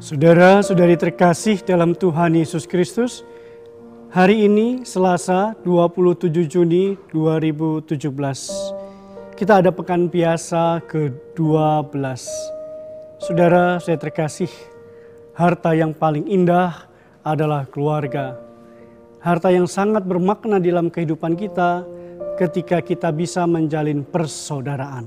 Saudara-saudari terkasih dalam Tuhan Yesus Kristus, hari ini Selasa 27 Juni 2017, kita ada pekan biasa ke-12. Saudara saya terkasih, harta yang paling indah adalah keluarga. Harta yang sangat bermakna dalam kehidupan kita ketika kita bisa menjalin persaudaraan.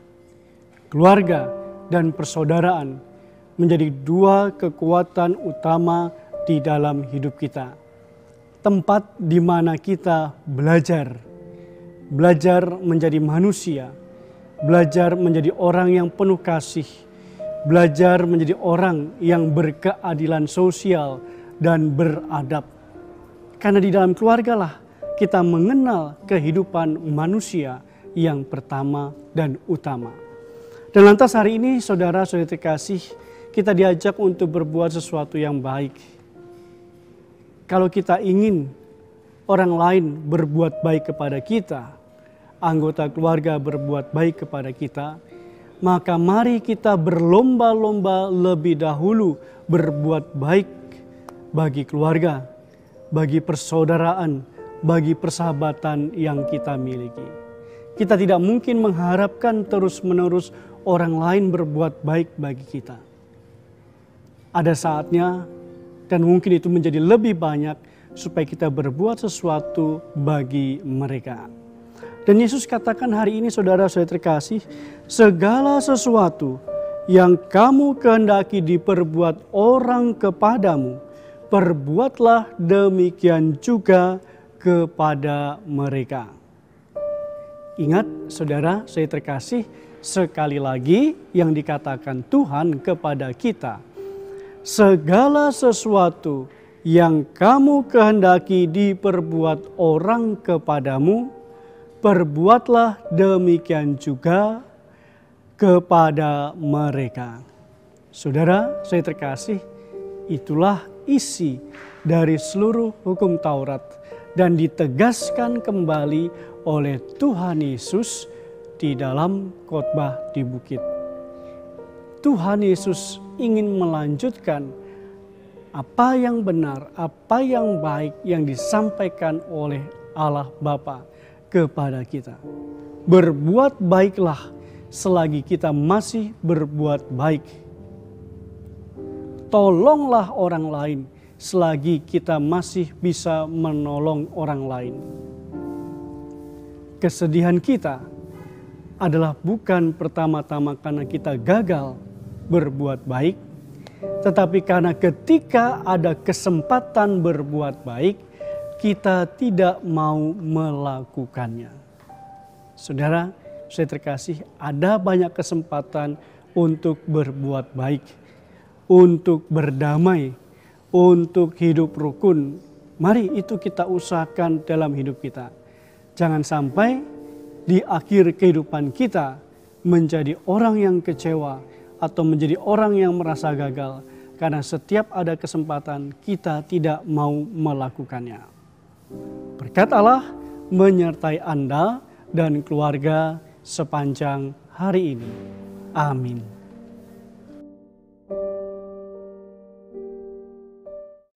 Keluarga dan persaudaraan menjadi dua kekuatan utama di dalam hidup kita. Tempat di mana kita belajar menjadi manusia, belajar menjadi orang yang penuh kasih, belajar menjadi orang yang berkeadilan sosial dan beradab. Karena di dalam keluarga lah kita mengenal kehidupan manusia yang pertama dan utama. Dan lantas hari ini saudara-saudari terkasih, kita diajak untuk berbuat sesuatu yang baik. Kalau kita ingin orang lain berbuat baik kepada kita, anggota keluarga berbuat baik kepada kita, maka mari kita berlomba-lomba lebih dahulu berbuat baik bagi keluarga, bagi persaudaraan, bagi persahabatan yang kita miliki. Kita tidak mungkin mengharapkan terus-menerus orang lain berbuat baik bagi kita. Ada saatnya dan mungkin itu menjadi lebih banyak supaya kita berbuat sesuatu bagi mereka. Dan Yesus katakan hari ini saudara-saudara terkasih, segala sesuatu yang kamu kehendaki diperbuat orang kepadamu, perbuatlah demikian juga kepada mereka. Ingat saudara saya terkasih, sekali lagi yang dikatakan Tuhan kepada kita, segala sesuatu yang kamu kehendaki diperbuat orang kepadamu, perbuatlah demikian juga kepada mereka. Saudara saya terkasih, itulah isi dari seluruh hukum Taurat dan ditegaskan kembali oleh Tuhan Yesus di dalam khotbah di bukit. Tuhan Yesus ingin melanjutkan apa yang benar, apa yang baik yang disampaikan oleh Allah Bapa kepada kita. Berbuat baiklah selagi kita masih berbuat baik. Tolonglah orang lain selagi kita masih bisa menolong orang lain. Kesedihan kita adalah bukan pertama-tama karena kita gagal berbuat baik, tetapi karena ketika ada kesempatan berbuat baik, kita tidak mau melakukannya. Saudara, saya terkasih, ada banyak kesempatan untuk berbuat baik, untuk berdamai, untuk hidup rukun. Mari itu kita usahakan dalam hidup kita. Jangan sampai di akhir kehidupan kita menjadi orang yang kecewa atau menjadi orang yang merasa gagal karena setiap ada kesempatan kita tidak mau melakukannya. Berkat Allah menyertai Anda dan keluarga sepanjang hari ini. Amin.